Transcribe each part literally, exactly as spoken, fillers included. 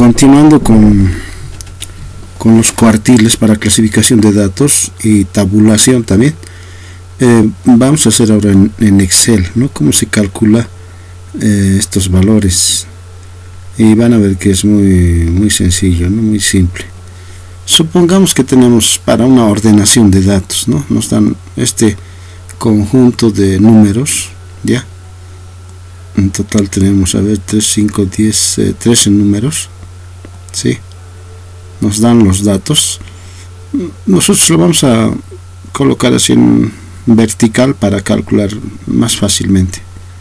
continuando con, con los cuartiles para clasificación de datos y tabulación también, eh, vamos a hacer ahora en, en Excel, ¿no? Cómo se calcula eh, estos valores, y van a ver que es muy, muy sencillo, ¿no? Muy simple. Supongamos que tenemos para una ordenación de datos, ¿no? Nos dan este conjunto de números, ¿ya? En total tenemos, a ver, tres, cinco, diez, eh, trece números, ¿sí? Nos dan los datos. Nosotros lo vamos a colocar así en vertical para calcular más fácilmente.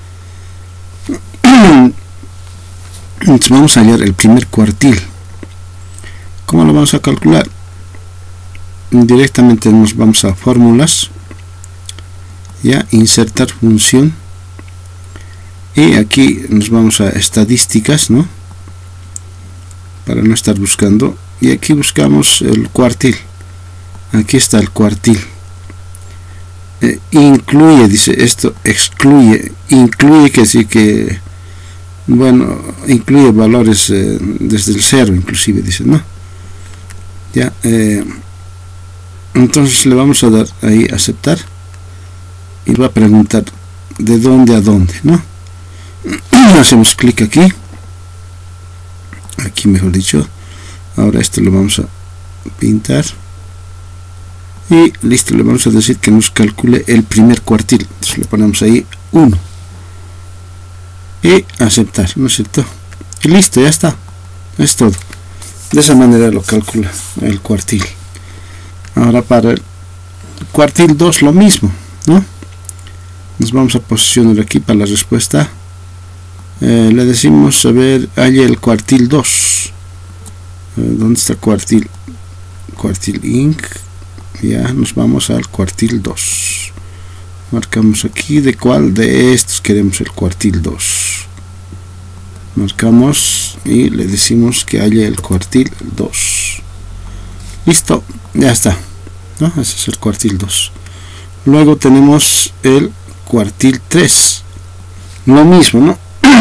Entonces vamos a hallar el primer cuartil. ¿Cómo lo vamos a calcular? Directamente nos vamos a fórmulas, ya, insertar función, y aquí nos vamos a estadísticas, ¿no? Para no estar buscando, y aquí buscamos el cuartil. Aquí está el cuartil. Eh, incluye, dice esto, excluye, incluye, que sí que, bueno, incluye valores eh, desde el cero, inclusive, dice, ¿no? Ya, eh, entonces le vamos a dar ahí aceptar, y va a preguntar de dónde a dónde, ¿no? Hacemos clic aquí, aquí mejor dicho. Ahora esto lo vamos a pintar y listo, le vamos a decir que nos calcule el primer cuartil. Entonces le ponemos ahí uno y aceptar, ¿no es cierto? Y listo, ya está, es todo. De esa manera lo calcula el cuartil. Ahora para el cuartil dos lo mismo, ¿no? Nos vamos a posicionar aquí para la respuesta. Eh, le decimos, a ver, hay el cuartil dos. Eh, ¿Dónde está cuartil? Cuartil inc. Ya, nos vamos al cuartil dos. Marcamos aquí de cuál de estos queremos el cuartil dos. Marcamos y le decimos que haya el cuartil dos. Listo, ya está, ¿no? Ese es el cuartil dos. Luego tenemos el cuartil tres. Lo mismo, ¿no?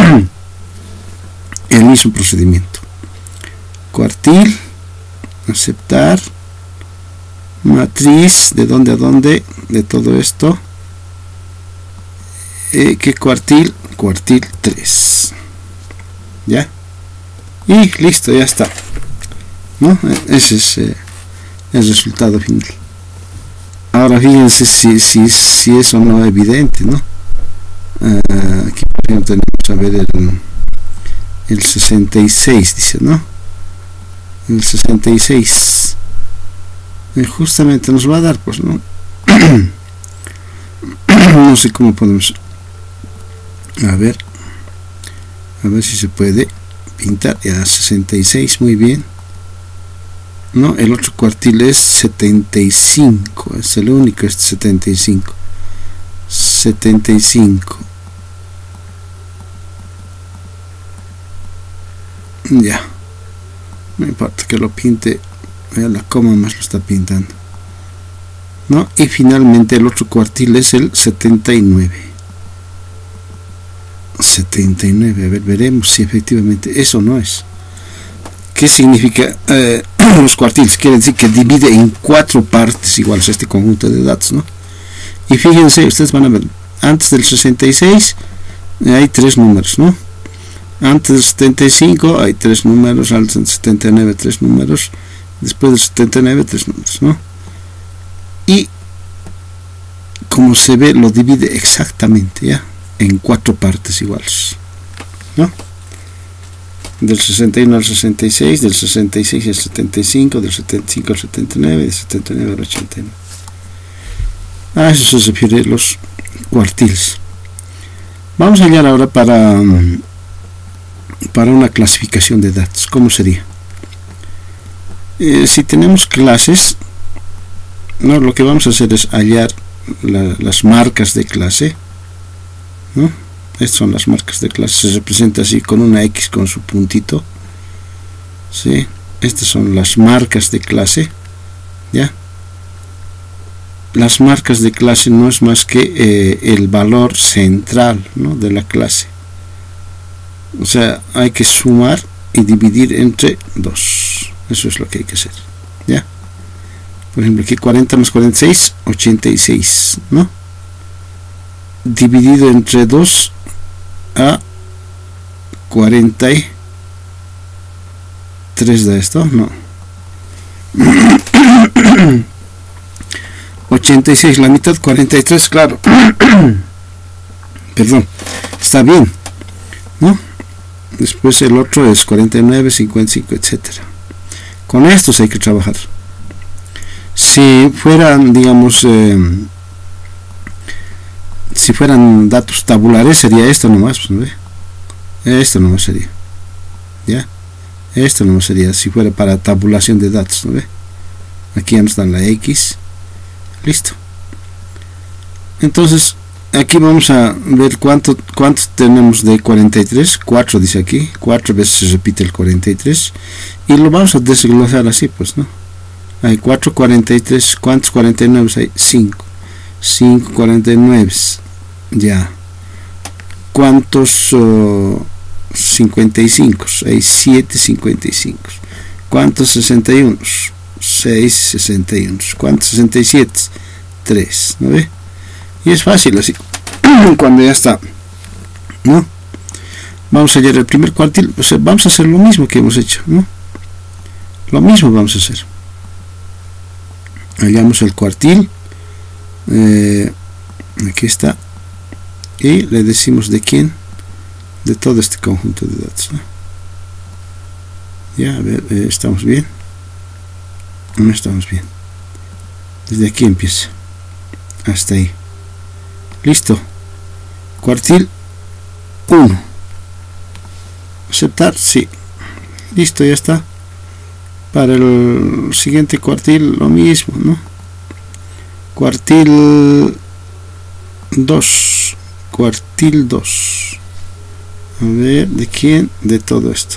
El mismo procedimiento. Cuartil, aceptar, matriz, de dónde a dónde, de todo esto. Eh, ¿Qué cuartil? Cuartil tres. ¿Ya? Y listo, ya está, ¿no? Ese es eh, el resultado final. Ahora fíjense si, si, si eso no es evidente, ¿no? Uh, aquí por ejemplo tenemos a ver el, el sesenta y seis, dice, ¿no? El sesenta y seis. Y justamente nos va a dar, pues, ¿no? No sé cómo podemos. A ver. A ver si se puede pintar. Ya, sesenta y seis, muy bien. No, el otro cuartil es setenta y cinco. Es el único, este setenta y cinco. setenta y cinco. Ya. No importa que lo pinte. Vean la coma más lo está pintando. ¿No? Y finalmente el otro cuartil es el setenta y nueve. setenta y nueve, a ver, veremos si efectivamente eso no es. ¿Qué significa eh, los cuartiles? Quiere decir que divide en cuatro partes iguales este conjunto de datos, ¿no? Y fíjense, ustedes van a ver, antes del sesenta y seis hay tres números, ¿no? Antes del setenta y cinco hay tres números, antes del setenta y nueve tres números, después del setenta y nueve tres números, ¿no? Y como se ve, lo divide exactamente, ¿ya? En cuatro partes iguales, ¿no? Del sesenta y uno al sesenta y seis, del sesenta y seis al setenta y cinco, del setenta y cinco al setenta y nueve, del setenta y nueve al ochenta y nueve. A eso se refiere los cuartiles. Vamos a hallar ahora para, para una clasificación de datos. ¿Cómo sería? Eh, si tenemos clases, no, lo que vamos a hacer es hallar la, las marcas de clase, ¿no? Estas son las marcas de clase, se representa así con una X con su puntito, ¿sí? Estas son las marcas de clase, ¿ya? Las marcas de clase no es más que eh, el valor central, ¿no? De la clase. O sea, hay que sumar y dividir entre dos. Eso es lo que hay que hacer, ¿ya? Por ejemplo, aquí cuarenta más cuarenta y seis, ochenta y seis, ¿no? Dividido entre dos a cuarenta y tres da esto, no. ochenta y seis, la mitad, cuarenta y tres, claro. Perdón, está bien, ¿no? Después el otro es cuarenta y nueve, cincuenta y cinco, etcétera. Con estos hay que trabajar. Si fueran, digamos, eh, si fueran datos tabulares, sería esto nomás, pues, ¿no ve? Esto nomás sería, ¿ya? Esto nomás sería, si fuera para tabulación de datos, ¿no ve? Aquí ya nos dan la X, listo. Entonces, aquí vamos a ver cuánto, cuánto tenemos de cuarenta y tres, cuatro dice aquí, cuatro veces se repite el cuarenta y tres, y lo vamos a desglosar así, pues, ¿no? Hay cuatro, cuarenta y tres, ¿cuántos cuarenta y nueve hay? cinco, cinco, cuarenta y nueve, ya. ¿Cuántos uh, cincuenta y cinco? Hay siete, cincuenta y cinco. ¿Cuántos sesenta y uno? seis, sesenta y uno. ¿Cuántos sesenta y siete? tres, ¿no ve? Y es fácil así, cuando ya está, ¿no? Vamos a hallar el primer cuartil, o sea, vamos a hacer lo mismo que hemos hecho, ¿no? Lo mismo vamos a hacer. Hallamos el cuartil, eh, aquí está, y le decimos de quién, de todo este conjunto de datos, ¿no? Ya, a ver, eh, estamos bien, no estamos bien, desde aquí empieza, hasta ahí, listo, cuartil uno, aceptar, sí, listo, ya está. Para el siguiente cuartil lo mismo, ¿no? Cuartil dos, cuartil dos, a ver, ¿de quién? De todo esto.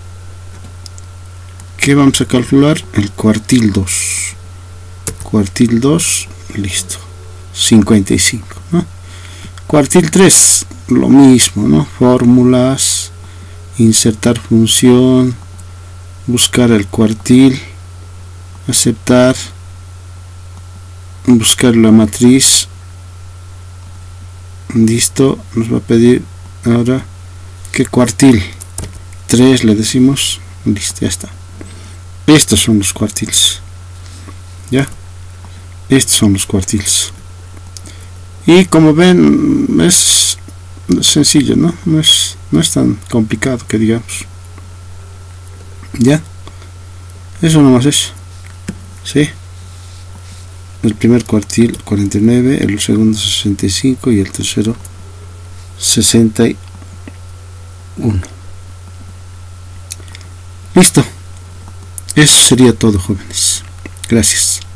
¿Qué vamos a calcular? El cuartil dos, cuartil dos, listo, cincuenta y cinco, ¿no? Cuartil tres, lo mismo, ¿no? Fórmulas, insertar función, buscar el cuartil, aceptar, buscar la matriz, listo. Nos va a pedir ahora que cuartil tres le decimos, listo, ya está. Estos son los cuartiles, ya, estos son los cuartiles, y como ven es sencillo, no, no es, no es tan complicado que digamos. Ya, eso nomás es, ¿sí? El primer cuartil cuarenta y nueve, el segundo sesenta y cinco y el tercero sesenta y uno. Listo, eso sería todo, jóvenes. Gracias.